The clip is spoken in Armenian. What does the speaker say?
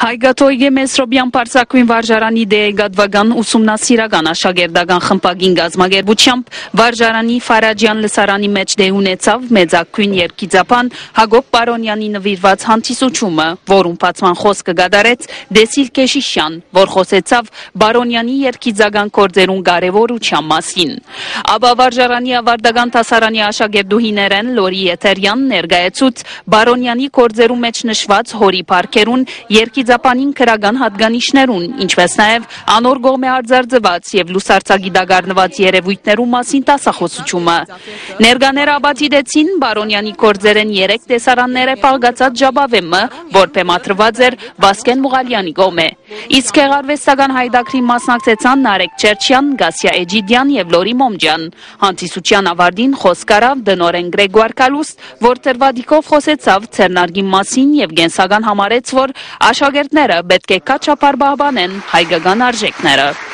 Հայգաթոյգե Մեսրոբյան պարսակույն վարժարանի դեգադվագան ուսումնասիրական աշակերտական խմբագին գազմագերբությամբ վարժարանի Ֆարաջյան լսարանի մեջ դե ունեցավ մեծակույն երգիծապան Հագոպ Բարոնյանի նվիրված հանդիսությունը, որում բացման խոսքը գադարեց Դեսիլ Կեշիշյան, որ խոսեցավ Բարոնյանի երգիծական գործերուն կարևորության մասին։ Աբա վարժարանի ավարտական դասարանի աշակերտուհիներեն Լորի Եթերյան ներկայացուց Բարոնյանի գործերու մեջ նշված հորի պարքերուն երգիծապանին քրական հատկանիշներուն, ինչպես նաև անոր գոմե արձարձված եւ լուսարցագիտագառնված երևույթներու մասին տասախոսությունը։ Ներկաները աբացիդեցին Բարոնյանի գործերեն 3 տեսարանները պալգացած ժաբավեմը, որ պեմատրված էր Վասկեն Մուղալյանի գոմե։ Իսկ գեղարվեստական հայդակրի մասնակցեցան Նարեկ Չերչյան, Գասիա Էջիդյան եւ Լորի Մոմջան։ Հանդիսության ավարտին խոսք արավ դնորեն Գրեգոար Կալուստ, որ տրվադիկով խոսեցավ ցերնարգի մասին եւ գենսական համարեց, որ աշակերտները պետք է կաչապար բահբանեն հայկական արժեքները։